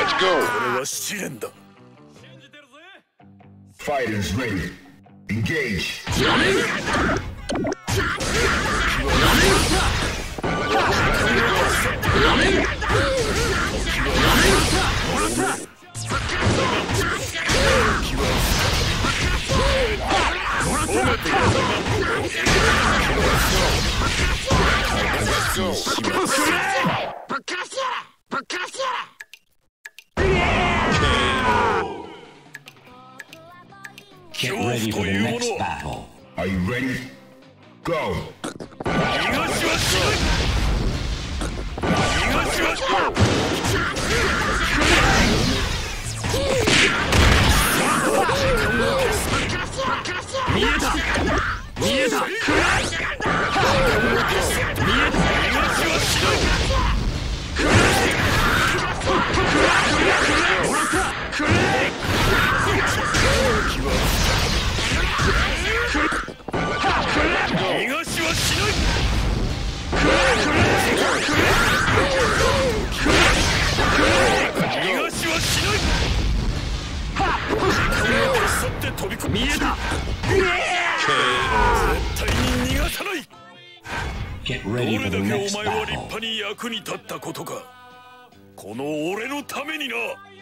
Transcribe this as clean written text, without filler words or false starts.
Let's go. これは試練だ。 Fighters ready. Engage. Let's go. Get ready for the next battle. Are you ready? Go. 見えた。絶対に逃がさない。 Get ど ready れ for だ the けお next 前は立 battle. 派に役に立ったことか。この俺のためにな。